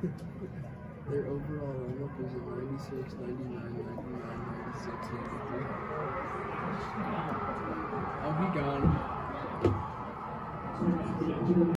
Their overall lineup was in 96, 99, 99, 96, 93. Oh, he gone.